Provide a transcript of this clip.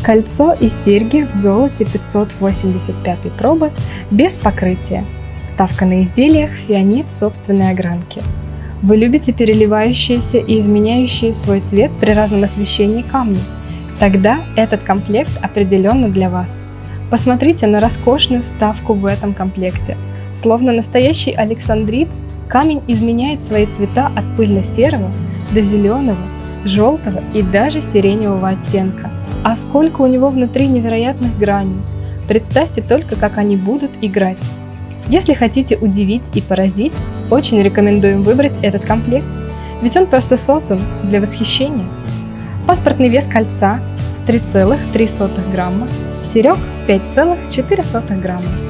Кольцо и серьги в золоте 585 пробы без покрытия. Вставка на изделиях фианит собственной огранки. Вы любите переливающиеся и изменяющие свой цвет при разном освещении камни? Тогда этот комплект определенно для вас. Посмотрите на роскошную вставку в этом комплекте. Словно настоящий александрит, камень изменяет свои цвета от пыльно-серого до зеленого, желтого и даже сиреневого оттенка. А сколько у него внутри невероятных граней! Представьте только, как они будут играть. Если хотите удивить и поразить, очень рекомендуем выбрать этот комплект, ведь он просто создан для восхищения. Паспортный вес кольца 3,3 грамма, серег 5,4 грамма.